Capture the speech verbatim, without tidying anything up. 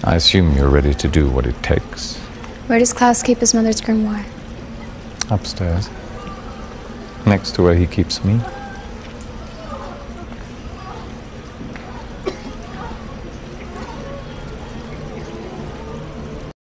I assume you're ready to do what it takes. Where does Klaus keep his mother's grimoire? Upstairs. Next to where he keeps me.